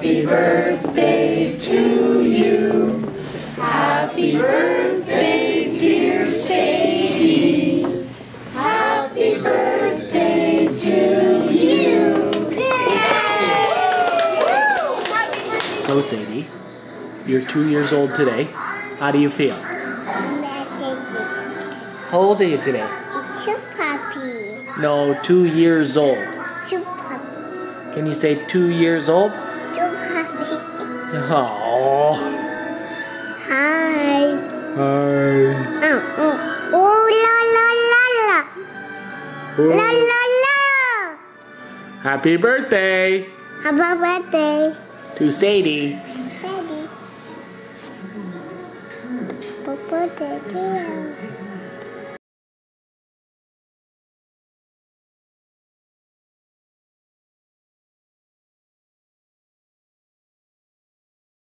Happy birthday to you. Happy birthday, dear Sadie. Happy birthday to you. So Sadie, you're 2 years old today. How do you feel? How old are you today? 2 puppies. No, 2 years old. 2 puppies. Can you say 2 years old? 2 puppies. Oh. Hi. Hi. Oh, la la la la. La la la. Happy birthday Happy birthday. to Sadie. Sadie. Happy birthday to you.